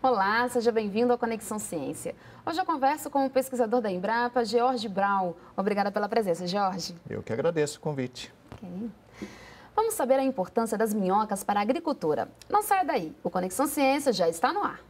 Olá, seja bem-vindo ao Conexão Ciência. Hoje eu converso com o pesquisador da Embrapa, George Brown. Obrigada pela presença, George. Eu que agradeço o convite. Okay. Vamos saber a importância das minhocas para a agricultura. Não saia daí, o Conexão Ciência já está no ar.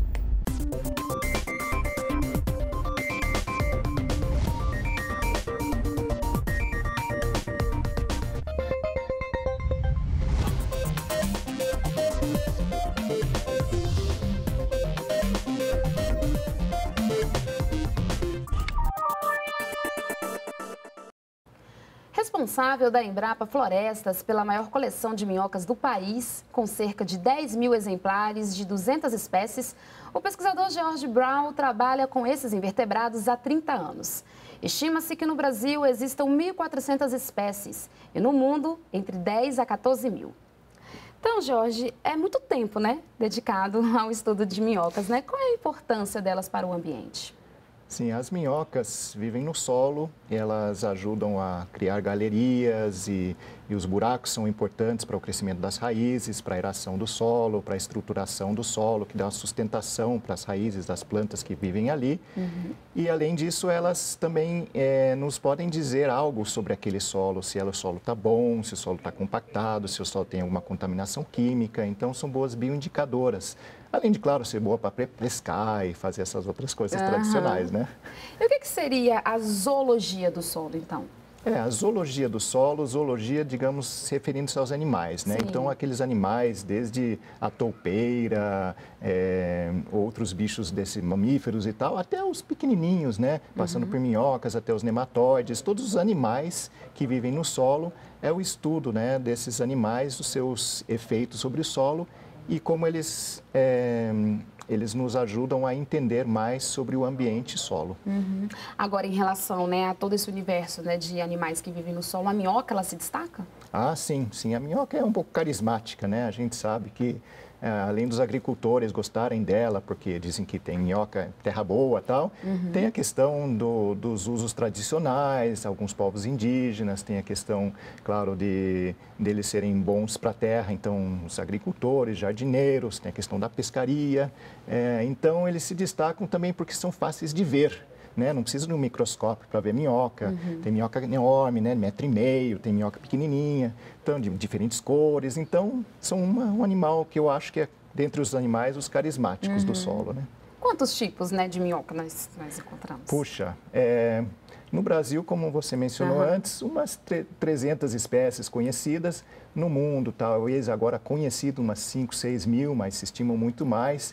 Responsável da Embrapa Florestas pela maior coleção de minhocas do país, com cerca de 10 mil exemplares de 200 espécies, o pesquisador George Brown trabalha com esses invertebrados há 30 anos. Estima-se que no Brasil existam 1.400 espécies e no mundo entre 10 a 14 mil. Então, Jorge, é muito tempo, né, dedicado ao estudo de minhocas, né? Qual é a importância delas para o ambiente? Sim, as minhocas vivem no solo, elas ajudam a criar galerias e os buracos são importantes para o crescimento das raízes, para a aeração do solo, para a estruturação do solo, que dá uma sustentação para as raízes das plantas que vivem ali. E, além disso, elas também nos podem dizer algo sobre aquele solo, se o solo está bom, se o solo está compactado, se o solo tem alguma contaminação química. Então, são boas bioindicadoras. Além de, claro, ser boa para pescar e fazer essas outras coisas tradicionais, né? E o que seria a zoologia do solo, então? A zoologia do solo, zoologia, digamos, referindo-se aos animais, né? Sim. Então, aqueles animais, desde a toupeira, outros bichos desses mamíferos e tal, até os pequenininhos, né? Passando por minhocas, até os nematóides, todos os animais que vivem no solo, é o estudo, né, desses animais, os seus efeitos sobre o solo e como eles nos ajudam a entender mais sobre o ambiente solo. Agora, em relação, né, a todo esse universo, né, de animais que vivem no solo, a minhoca, ela se destaca? Ah, sim, sim. A minhoca é um pouco carismática, né? A gente sabe que, além dos agricultores gostarem dela, porque dizem que tem minhoca, terra boa e tal, tem a questão dos usos tradicionais, alguns povos indígenas, tem a questão, claro, deles serem bons para a terra, então os agricultores, jardineiros, tem a questão da pescaria. Então, eles se destacam também porque são fáceis de ver. Né? Não precisa de um microscópio para ver minhoca. Tem minhoca enorme, né? 1,5 m, tem minhoca pequenininha, então, de diferentes cores. Então, são um animal que eu acho que é, dentre os animais, os carismáticos do solo. Né? Quantos tipos, né, de minhoca nós encontramos? Puxa, no Brasil, como você mencionou antes, umas 300 espécies conhecidas. No mundo, talvez agora conhecido umas 5, 6 mil, mas se estimam muito mais.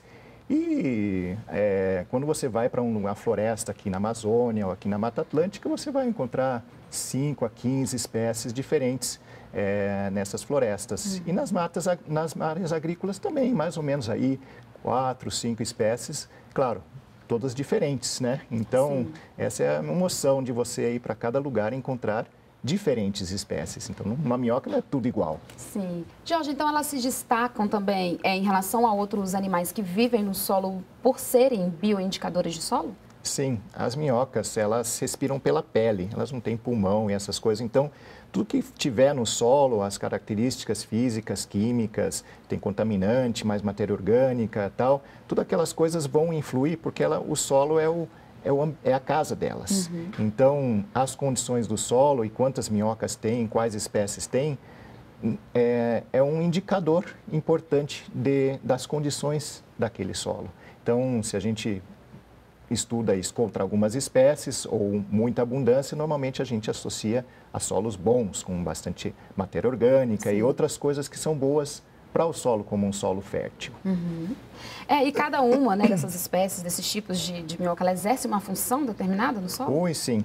E quando você vai para uma floresta aqui na Amazônia ou aqui na Mata Atlântica, você vai encontrar 5 a 15 espécies diferentes nessas florestas. E nas áreas agrícolas também, mais ou menos aí 4, 5 espécies, claro, todas diferentes, né? Então, essa é a emoção de você ir para cada lugar e encontrar diferentes espécies. Então, uma minhoca não é tudo igual. Sim. Jorge, então elas se destacam também em relação a outros animais que vivem no solo por serem bioindicadores de solo? Sim, as minhocas, elas respiram pela pele, elas não têm pulmão e essas coisas. Então, tudo que tiver no solo, as características físicas, químicas, tem contaminante, mais matéria orgânica e tal, todas aquelas coisas vão influir porque o solo é a casa delas. Então, as condições do solo e quantas minhocas tem, quais espécies tem, é um indicador importante das condições daquele solo. Então, se a gente estuda isso contra algumas espécies ou muita abundância, normalmente a gente associa a solos bons, com bastante matéria orgânica e outras coisas que são boas para o solo como um solo fértil. E cada uma, né, dessas espécies, desses tipos de minhoca, ela exerce uma função determinada no solo? Ui, sim.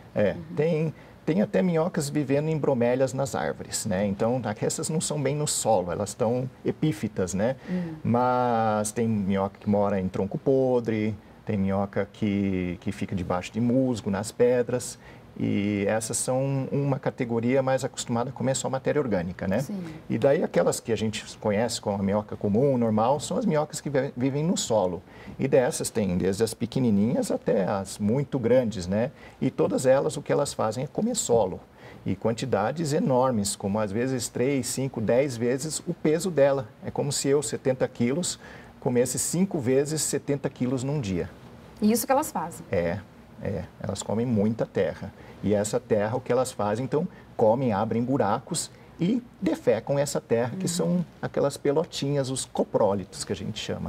Tem até minhocas vivendo em bromélias nas árvores, né? Então, essas não são bem no solo, elas estão epífitas, né? Mas tem minhoca que mora em tronco podre, tem minhoca que fica debaixo de musgo, nas pedras. E essas são uma categoria mais acostumada a comer só matéria orgânica, né? Sim. E daí aquelas que a gente conhece como a minhoca comum, normal, são as minhocas que vivem no solo. E dessas tem desde as pequenininhas até as muito grandes, né? E todas elas, o que elas fazem é comer solo. E quantidades enormes, como às vezes 3, 5, 10 vezes o peso dela. É como se eu, 70 quilos, comesse 5 vezes 70 quilos num dia. Isso que elas fazem. Elas comem muita terra. E essa terra, o que elas fazem, então, comem, abrem buracos e defecam essa terra, que são aquelas pelotinhas, os coprólitos, que a gente chama.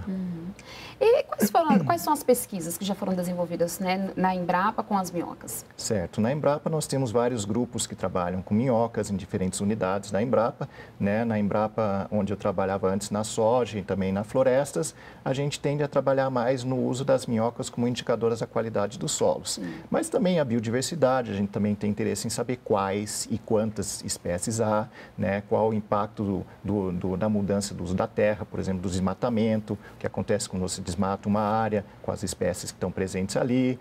E quais são as pesquisas que já foram desenvolvidas, né, na Embrapa com as minhocas? Certo. Na Embrapa nós temos vários grupos que trabalham com minhocas em diferentes unidades da Embrapa. Né? Na Embrapa, onde eu trabalhava antes na soja e também na florestas, a gente tende a trabalhar mais no uso das minhocas como indicadoras da qualidade dos solos. Mas também a biodiversidade, a gente também tem interesse em saber quais e quantas espécies há, né? Qual o impacto da mudança do uso da terra, por exemplo, do desmatamento, o que acontece quando você desmata uma área, com as espécies que estão presentes ali,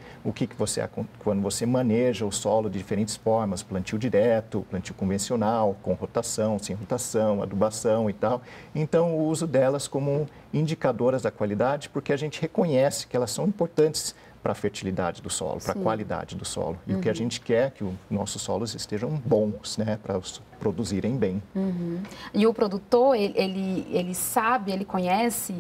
quando você maneja o solo de diferentes formas, plantio direto, plantio convencional, com rotação, sem rotação, adubação e tal. Então, o uso delas como indicadoras da qualidade, porque a gente reconhece que elas são importantes para a fertilidade do solo, para a qualidade do solo. E o que a gente quer é que os nossos solos estejam bons, né, para produzirem bem. E o produtor, ele sabe, ele conhece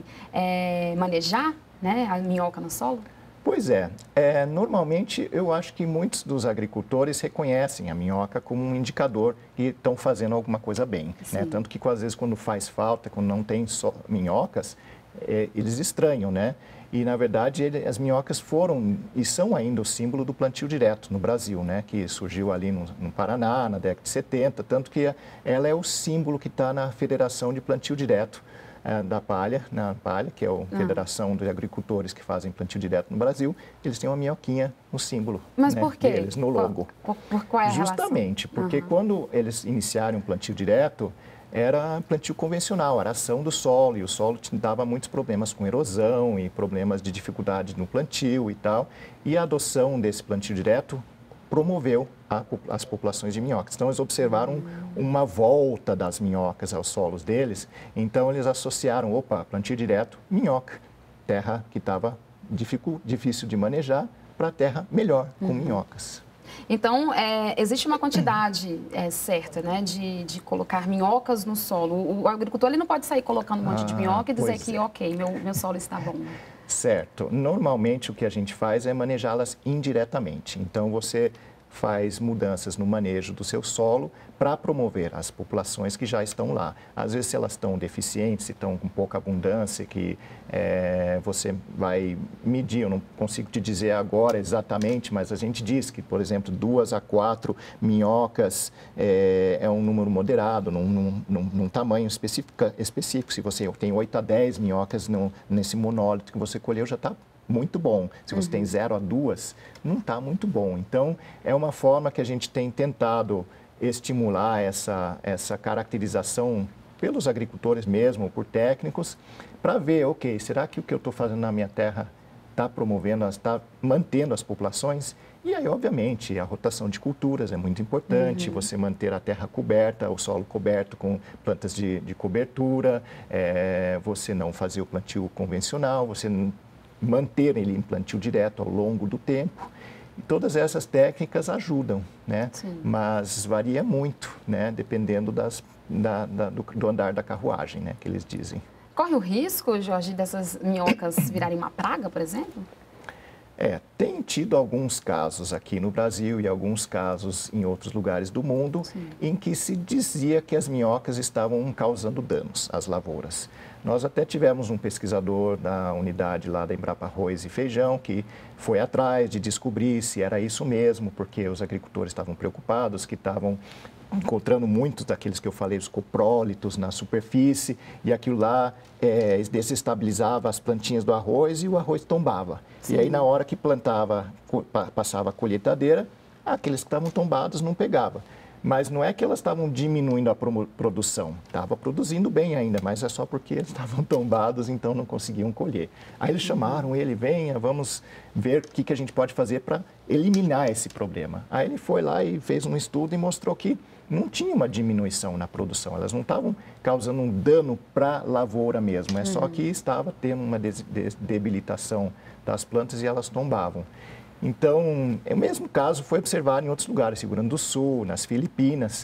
manejar, né, a minhoca no solo? Pois normalmente eu acho que muitos dos agricultores reconhecem a minhoca como um indicador que estão fazendo alguma coisa bem. Né? Tanto que às vezes quando faz falta, quando não tem só minhocas, eles estranham, né? E, na verdade, as minhocas foram e são ainda o símbolo do plantio direto no Brasil, né? Que surgiu ali no Paraná, na década de 70, tanto que ela é o símbolo que está na Federação de Plantio Direto da Palha, que é a Federação de Agricultores que fazem plantio direto no Brasil. Eles têm uma minhoquinha no símbolo. Mas por quê? Deles, no logo. Qual é a Justamente, relação? porque quando eles iniciaram o plantio direto, era plantio convencional, aração do solo, e o solo dava muitos problemas com erosão e problemas de dificuldade no plantio e tal. E a adoção desse plantio direto promoveu as populações de minhocas. Então, eles observaram uma volta das minhocas aos solos deles, então eles associaram, plantio direto, minhoca, terra que estava difícil de manejar, para terra melhor, com minhocas. Então, existe uma quantidade certa, né, de colocar minhocas no solo. O agricultor ele não pode sair colocando um monte de minhoca e dizer que, ok, meu solo está bom. Certo. Normalmente, o que a gente faz é manejá-las indiretamente. Então, você faz mudanças no manejo do seu solo para promover as populações que já estão lá. Às vezes, se elas estão deficientes, se estão com pouca abundância, que você vai medir, eu não consigo te dizer agora exatamente, mas a gente diz que, por exemplo, 2 a 4 minhocas é um número moderado, num tamanho específico. Se você tem 8 a 10 minhocas nesse monólito que você colheu, já está muito bom. Se você tem 0 a 2, não está muito bom. Então, é uma forma que a gente tem tentado estimular essa caracterização pelos agricultores mesmo, por técnicos, para ver, ok, será que o que eu estou fazendo na minha terra está promovendo, está mantendo as populações? E aí, obviamente, a rotação de culturas é muito importante, você manter a terra coberta, o solo coberto com plantas de cobertura, você não fazer o plantio convencional, você manter ele em plantio direto ao longo do tempo. E todas essas técnicas ajudam, né? Mas varia muito, né? Dependendo do andar da carruagem, né? Que eles dizem. Corre o risco, Jorge, dessas minhocas virarem uma praga, por exemplo? Tem tido alguns casos aqui no Brasil e alguns casos em outros lugares do mundo em que se dizia que as minhocas estavam causando danos às lavouras. Nós até tivemos um pesquisador da unidade lá da Embrapa Arroz e Feijão que foi atrás de descobrir se era isso mesmo, porque os agricultores estavam preocupados, que estavam encontrando muitos daqueles que eu falei, os coprólitos na superfície, e aquilo lá desestabilizava as plantinhas do arroz e o arroz tombava. E aí, na hora que plantava, passava a colheitadeira, aqueles que estavam tombados não pegava. Mas não é que elas estavam diminuindo a produção, estava produzindo bem ainda, mas é só porque eles estavam tombados, então não conseguiam colher. Aí eles chamaram ele, venha, vamos ver o que a gente pode fazer para eliminar esse problema. Aí ele foi lá e fez um estudo e mostrou que não tinha uma diminuição na produção, elas não estavam causando um dano para a lavoura mesmo, é só que estava tendo uma debilitação das plantas e elas tombavam. Então, o mesmo caso foi observado em outros lugares, Rio Grande do Sul, nas Filipinas,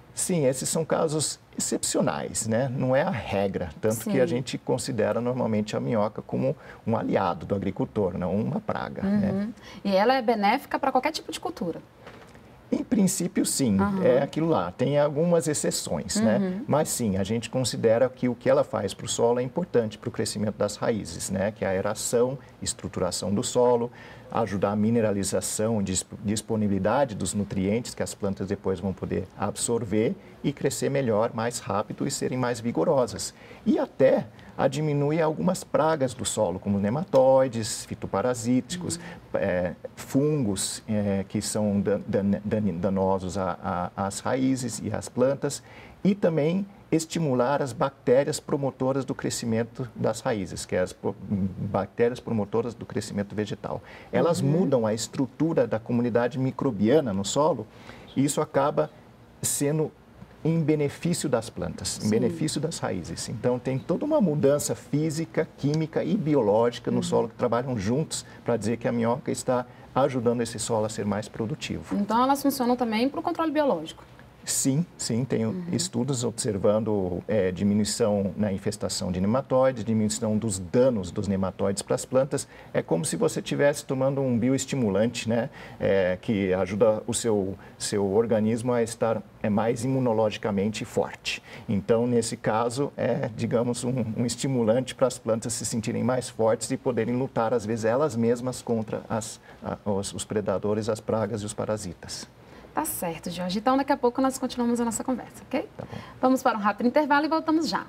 Sim, esses são casos excepcionais, né? Não é a regra, tanto Sim. que a gente considera normalmente a minhoca como um aliado do agricultor, não uma praga, né? E ela é benéfica para qualquer tipo de cultura? Em princípio, sim, é aquilo lá. Tem algumas exceções, né? Mas sim, a gente considera que o que ela faz para o solo é importante para o crescimento das raízes, né? Que é a aeração, estruturação do solo, ajudar a mineralização, disponibilidade dos nutrientes que as plantas depois vão poder absorver e crescer melhor, mais rápido e serem mais vigorosas. E até a diminuir algumas pragas do solo, como nematóides, fitoparasíticos, fungos que são danosos às raízes e às plantas, e também estimular as bactérias promotoras do crescimento das raízes, que é as bactérias promotoras do crescimento vegetal. Elas mudam a estrutura da comunidade microbiana no solo e isso acaba sendo em benefício das plantas, em benefício das raízes. Então, tem toda uma mudança física, química e biológica no solo que trabalham juntos para dizer que a minhoca está ajudando esse solo a ser mais produtivo. Então, elas funcionam também para o controle biológico? Sim, sim, tem estudos observando diminuição na infestação de nematóides, diminuição dos danos dos nematóides para as plantas. É como se você estivesse tomando um bioestimulante, né, que ajuda o seu organismo a estar mais imunologicamente forte. Então, nesse caso, digamos, um estimulante para as plantas se sentirem mais fortes e poderem lutar, às vezes, elas mesmas contra os predadores, as pragas e os parasitas. Tá certo, Jorge. Então, daqui a pouco nós continuamos a nossa conversa, ok? Tá bom. Vamos para um rápido intervalo e voltamos já.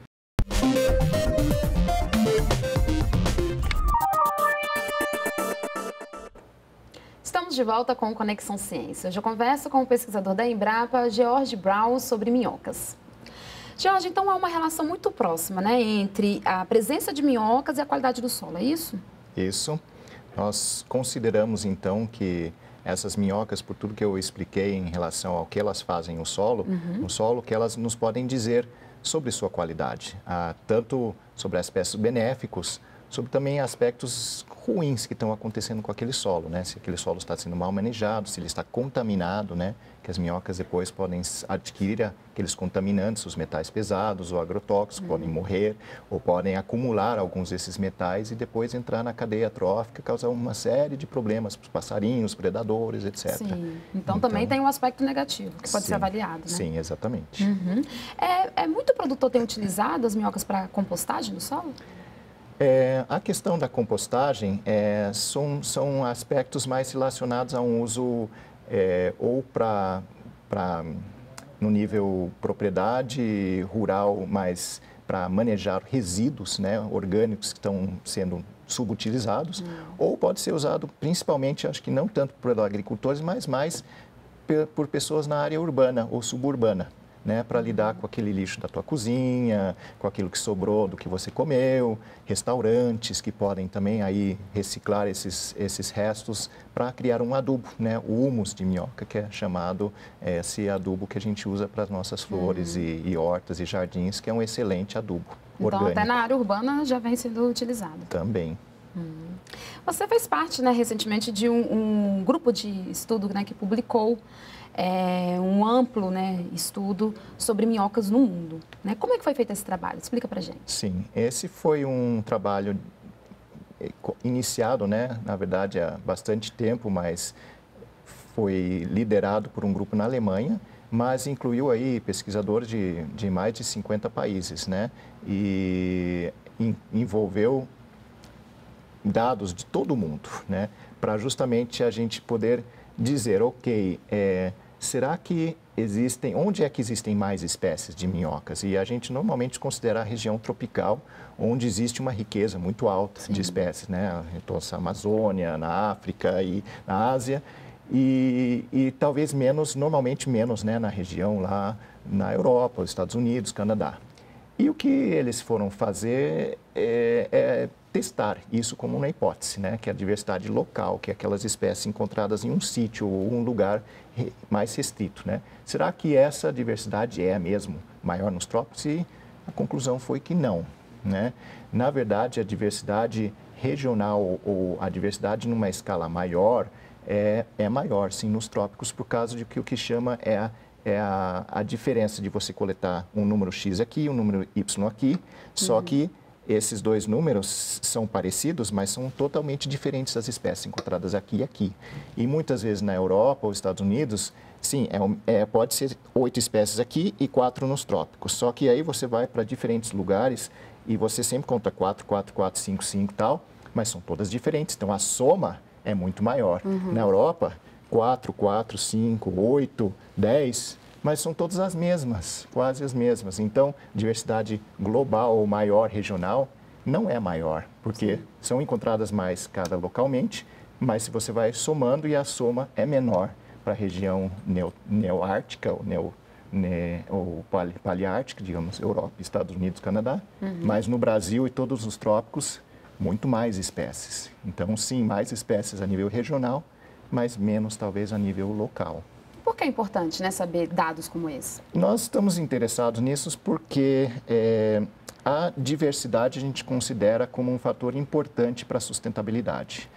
Estamos de volta com o Conexão Ciência. Hoje eu converso com o pesquisador da Embrapa, George Brown, sobre minhocas. George, então há uma relação muito próxima, né, entre a presença de minhocas e a qualidade do solo, é isso? Isso. Nós consideramos, então, que essas minhocas, por tudo que eu expliquei em relação ao que elas fazem no solo, que elas nos podem dizer sobre sua qualidade, tanto sobre aspectos benéficos, sobre também aspectos ruins que estão acontecendo com aquele solo, né? Se aquele solo está sendo mal manejado, se ele está contaminado, né? Que as minhocas depois podem adquirir aqueles contaminantes, os metais pesados ou agrotóxicos, podem morrer ou podem acumular alguns desses metais e depois entrar na cadeia trófica, causar uma série de problemas para os passarinhos, predadores, etc. Sim. Então também tem um aspecto negativo que pode ser avaliado, né? Sim, exatamente. Muito produtor tem utilizado as minhocas para compostagem no solo? A questão da compostagem são aspectos mais relacionados a um uso ou no nível propriedade rural, mas para manejar resíduos, né, orgânicos que estão sendo subutilizados, ou pode ser usado principalmente, acho que não tanto por agricultores, mas mais por pessoas na área urbana ou suburbana, né, para lidar com aquele lixo da tua cozinha, com aquilo que sobrou do que você comeu, restaurantes que podem também aí reciclar esses restos para criar um adubo, né, o humus de minhoca, que é chamado esse adubo que a gente usa para as nossas flores e hortas e jardins, que é um excelente adubo orgânico. Então, até na área urbana já vem sendo utilizado. Também. Você fez parte, né, recentemente de um grupo de estudo, né, que publicou um amplo, né, estudo sobre minhocas no mundo, né? Como é que foi feito esse trabalho? Explica pra gente. Sim, esse foi um trabalho iniciado, né, na verdade há bastante tempo, mas foi liderado por um grupo na Alemanha, mas incluiu aí pesquisadores de mais de 50 países, né, e envolveu dados de todo mundo, né, para justamente a gente poder dizer, ok, será que onde é que existem mais espécies de minhocas? E a gente normalmente considera a região tropical, onde existe uma riqueza muito alta de espécies, né? Então, a Amazônia, na África e na Ásia, e talvez normalmente menos, né, na região lá na Europa, os Estados Unidos, Canadá. E o que eles foram fazer é testar isso como uma hipótese, né? Que é a diversidade local, que é aquelas espécies encontradas em um sítio ou um lugar mais restrito, né? Será que essa diversidade é mesmo maior nos trópicos? E a conclusão foi que não, né? Na verdade, a diversidade regional ou a diversidade numa escala maior é maior, sim, nos trópicos, por causa de que o que chama é a diferença de você coletar um número X aqui, um número Y aqui, só que esses dois números são parecidos, mas são totalmente diferentes das espécies encontradas aqui e aqui. E muitas vezes na Europa ou Estados Unidos, sim, pode ser 8 espécies aqui e 4 nos trópicos. Só que aí você vai para diferentes lugares e você sempre conta 4, 4, 4, 5, 5 e tal, mas são todas diferentes. Então a soma é muito maior. Na Europa, 4, 4, 5, 8, 10, mas são todas as mesmas, quase as mesmas. Então, diversidade global ou maior, regional, não é maior, porque são encontradas mais cada localmente, mas se você vai somando e a soma é menor para a região neoártica ou paleártica, digamos, Europa, Estados Unidos, Canadá, mas no Brasil e todos os trópicos, muito mais espécies. Então, sim, mais espécies a nível regional, mas menos talvez a nível local. Por que é importante, né, saber dados como esse? Nós estamos interessados nisso porque a diversidade a gente considera como um fator importante para a sustentabilidade.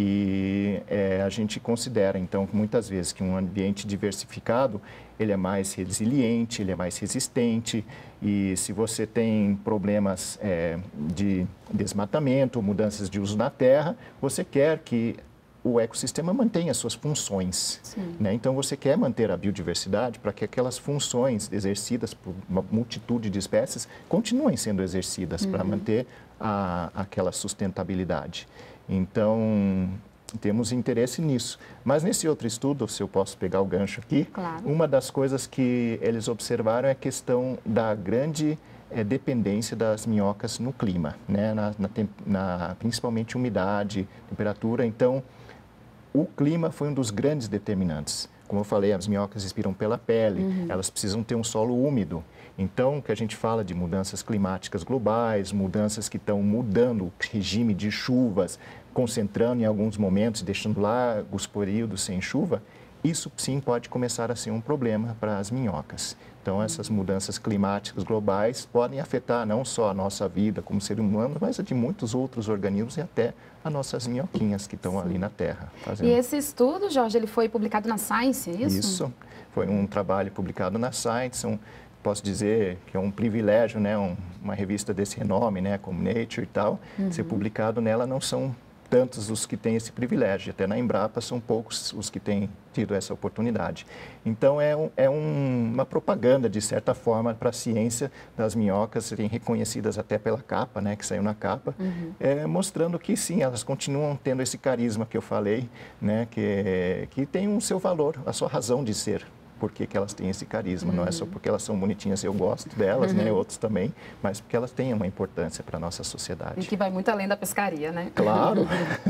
E a gente considera, então, muitas vezes que um ambiente diversificado, ele é mais resiliente, ele é mais resistente. E se você tem problemas de desmatamento, mudanças de uso na terra, você quer que o ecossistema mantenha suas funções. Né? Então, você quer manter a biodiversidade para que aquelas funções exercidas por uma multitude de espécies continuem sendo exercidas para manter aquela sustentabilidade. Então, temos interesse nisso. Mas nesse outro estudo, se eu posso pegar o gancho aqui, uma das coisas que eles observaram é a questão da grande dependência das minhocas no clima, né? Principalmente umidade, temperatura. Então, o clima foi um dos grandes determinantes. Como eu falei, as minhocas respiram pela pele, elas precisam ter um solo úmido. Então, que a gente fala de mudanças climáticas globais, mudanças que estão mudando o regime de chuvas, concentrando em alguns momentos, deixando largos períodos sem chuva, isso sim pode começar a ser um problema para as minhocas. Então, essas mudanças climáticas globais podem afetar não só a nossa vida como ser humano, mas a de muitos outros organismos e até as nossas minhoquinhas que estão ali na Terra. E esse estudo, Jorge, ele foi publicado na Science, é isso? Isso, foi um trabalho publicado na Science, posso dizer que é um privilégio, né, uma revista desse renome, né, como Nature e tal, ser publicado nela. Não são tantos os que têm esse privilégio, até na Embrapa são poucos os que têm tido essa oportunidade. Então, uma propaganda, de certa forma, para a ciência das minhocas serem reconhecidas até pela capa, né, que saiu na capa, mostrando que, sim, elas continuam tendo esse carisma que eu falei, né, que tem o seu valor, a sua razão de ser. Por que elas têm esse carisma, não é só porque elas são bonitinhas, eu gosto delas, né, outros também, mas porque elas têm uma importância para a nossa sociedade. E que vai muito além da pescaria, né? Claro!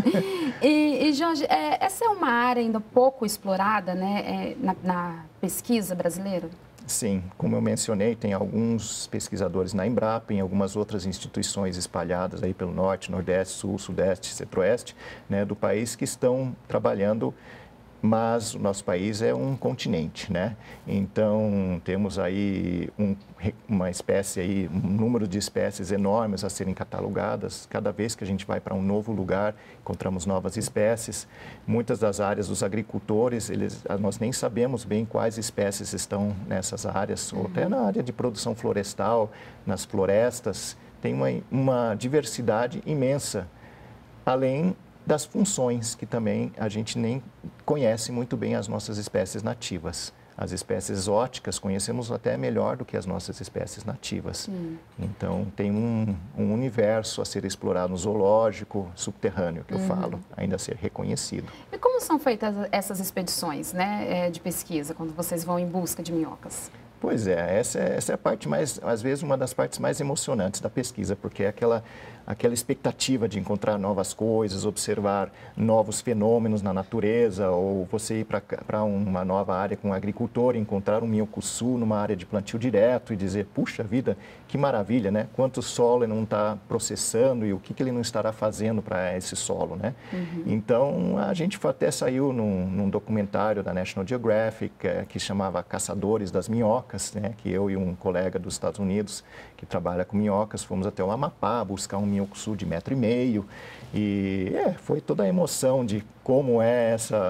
E Jorge, essa é uma área ainda pouco explorada, né, na pesquisa brasileira? Sim, como eu mencionei, tem alguns pesquisadores na Embrapa, em algumas outras instituições espalhadas aí pelo norte, nordeste, sul, sudeste, centro-oeste, né, do país, que estão trabalhando. Mas o nosso país é um continente, né? Então, temos aí uma espécie aí, um número de espécies enormes a serem catalogadas. Cada vez que a gente vai para um novo lugar, encontramos novas espécies. Muitas das áreas dos agricultores, nós nem sabemos bem quais espécies estão nessas áreas, ou até na área de produção florestal, nas florestas. Tem uma diversidade imensa, além das funções, que também a gente nem conhece muito bem as nossas espécies nativas. As espécies exóticas conhecemos até melhor do que as nossas espécies nativas. Então, tem um universo a ser explorado no zoológico subterrâneo, que eu falo, ainda a ser reconhecido. E como são feitas essas expedições, né, de pesquisa, quando vocês vão em busca de minhocas? Pois é, essa é a parte mais, às vezes, uma das partes mais emocionantes da pesquisa, porque é aquela expectativa de encontrar novas coisas, observar novos fenômenos na natureza, ou você ir para uma nova área com um agricultor, encontrar um minhocuçu numa área de plantio direto e dizer, puxa vida, que maravilha, né? Quanto solo ele não está processando e o que ele não estará fazendo para esse solo, né? Então, a gente até saiu num documentário da National Geographic, que chamava Caçadores das Minhocas, né? Que eu e um colega dos Estados Unidos, que trabalha com minhocas, fomos até o Amapá buscar um minhocuçu de 1,5 m. E foi toda a emoção de como é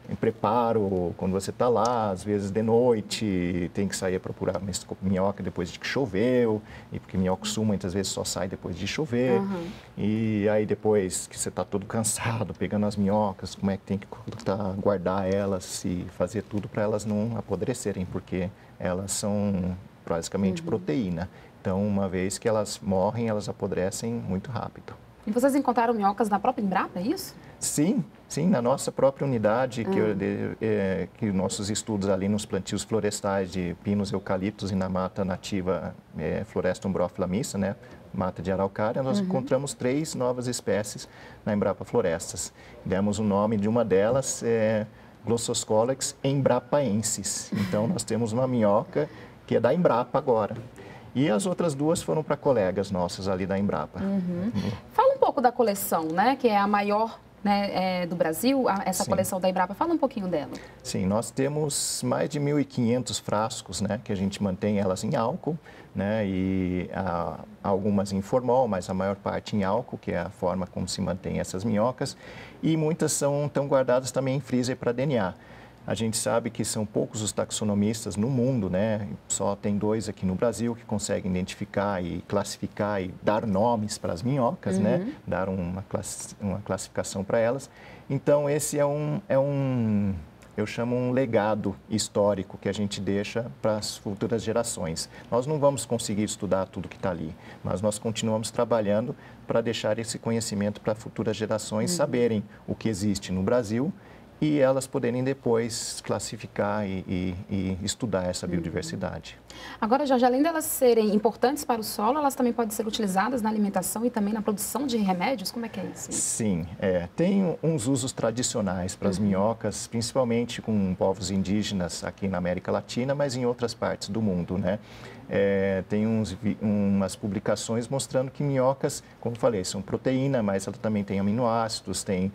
em preparo, quando você está lá, às vezes de noite, tem que sair a procurar minhoca depois de que choveu, e porque minhoca-sul muitas vezes só sai depois de chover. E aí depois que você está todo cansado, pegando as minhocas, como é que tem que guardar elas e fazer tudo para elas não apodrecerem, porque elas são basicamente proteína. Então, uma vez que elas morrem, elas apodrecem muito rápido. E vocês encontraram minhocas na própria Embrapa, é isso? Sim, sim, na nossa própria unidade, que nossos estudos ali nos plantios florestais de pinos eucaliptos e na mata nativa Floresta umbrófila mista, né, mata de araucária, nós encontramos 3 novas espécies na Embrapa Florestas. Demos o nome de uma delas, Glossoscolex embrapaensis. Então, nós temos uma minhoca que é da Embrapa agora. E as outras 2 foram para colegas nossos ali da Embrapa. Fala um pouco da coleção, né, que é a maior, né, do Brasil, essa coleção da Embrapa. Fala um pouquinho dela. Sim, nós temos mais de 1.500 frascos, né, que a gente mantém elas em álcool, né, e algumas em formol, mas a maior parte em álcool, que é a forma como se mantém essas minhocas. E muitas estão guardadas também em freezer para DNA. A gente sabe que são poucos os taxonomistas no mundo, né? Só tem 2 aqui no Brasil que conseguem identificar e classificar e dar nomes para as minhocas, né? Dar uma classificação para elas. Então, esse eu chamo um legado histórico que a gente deixa para as futuras gerações. Nós não vamos conseguir estudar tudo que está ali, mas nós continuamos trabalhando para deixar esse conhecimento para futuras gerações saberem o que existe no Brasil e elas poderem depois classificar e estudar essa biodiversidade. Agora, Jorge, além delas serem importantes para o solo, elas também podem ser utilizadas na alimentação e também na produção de remédios? Como é que é isso? Sim, tem uns usos tradicionais para as minhocas, principalmente com povos indígenas aqui na América Latina, mas em outras partes do mundo, né? Tem umas publicações mostrando que minhocas, como eu falei, são proteína, mas ela também tem aminoácidos, tem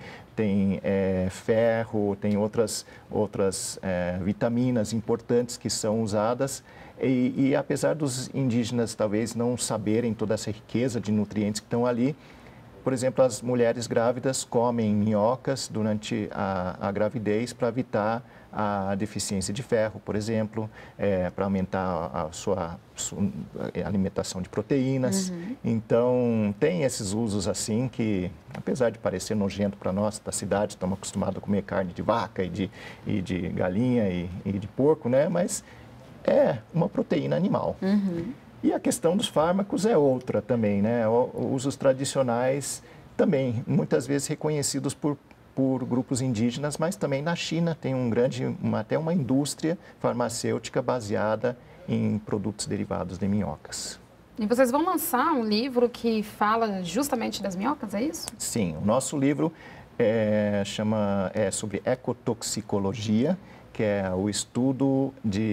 ferro, tem outras vitaminas importantes que são usadas. E apesar dos indígenas talvez não saberem toda essa riqueza de nutrientes que estão ali, por exemplo, as mulheres grávidas comem minhocas durante a gravidez para evitar a deficiência de ferro, por exemplo, para aumentar a sua alimentação de proteínas. Então, tem esses usos assim que, apesar de parecer nojento para nós da cidade, estamos acostumados a comer carne de vaca e de galinha e de porco, né? Mas é uma proteína animal. E a questão dos fármacos é outra também, né? Usos tradicionais também, muitas vezes reconhecidos por grupos indígenas, mas também na China tem até uma indústria farmacêutica baseada em produtos derivados de minhocas. E vocês vão lançar um livro que fala justamente das minhocas, é isso? Sim, o nosso livro é sobre ecotoxicologia, que é o estudo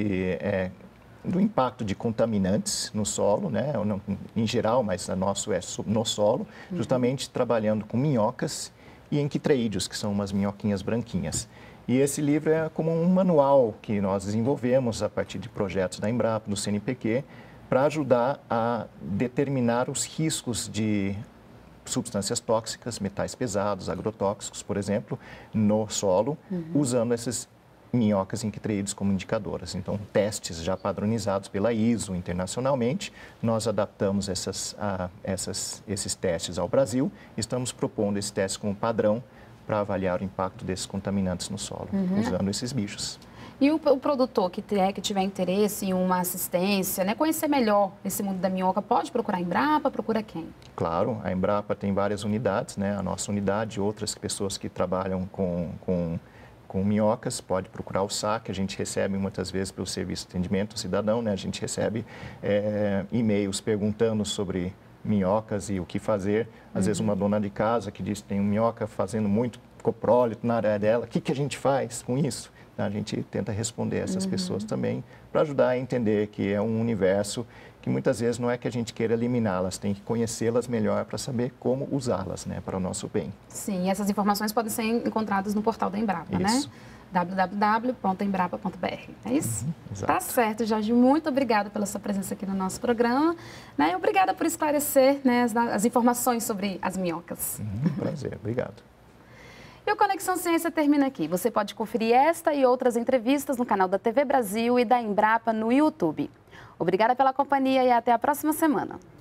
do impacto de contaminantes no solo, né? Em geral, mas o nosso é no solo, justamente trabalhando com minhocas e enquitreídeos, que são umas minhoquinhas branquinhas. E esse livro é como um manual que nós desenvolvemos a partir de projetos da Embrapa, do CNPq, para ajudar a determinar os riscos de substâncias tóxicas, metais pesados, agrotóxicos, por exemplo, no solo, usando esses minhocas enquitreídeos como indicadoras. Então, testes já padronizados pela ISO internacionalmente, nós adaptamos esses testes ao Brasil e estamos propondo esse teste como padrão para avaliar o impacto desses contaminantes no solo, usando esses bichos. E o produtor que tiver interesse em uma assistência, né, conhecer melhor esse mundo da minhoca, pode procurar a Embrapa, procura quem? Claro, a Embrapa tem várias unidades, né? A nossa unidade, outras pessoas que trabalham com minhocas, pode procurar o SAC, a gente recebe muitas vezes pelo Serviço de Atendimento ao Cidadão, né? A gente recebe e-mails perguntando sobre minhocas e o que fazer. Às vezes uma dona de casa que diz que tem minhoca fazendo muito coprólito na área dela, o que a gente faz com isso? A gente tenta responder essas pessoas também para ajudar a entender que é um universo que muitas vezes não é que a gente queira eliminá-las, tem que conhecê-las melhor para saber como usá-las, né, para o nosso bem. Sim, e essas informações podem ser encontradas no portal da Embrapa, isso. Né? www.embrapa.br, é isso? Exato. Tá certo, Jorge, muito obrigada pela sua presença aqui no nosso programa, né? E obrigada por esclarecer, né, as informações sobre as minhocas. Prazer, obrigado. E o Conexão Ciência termina aqui. Você pode conferir esta e outras entrevistas no canal da TV Brasil e da Embrapa no YouTube. Obrigada pela companhia e até a próxima semana.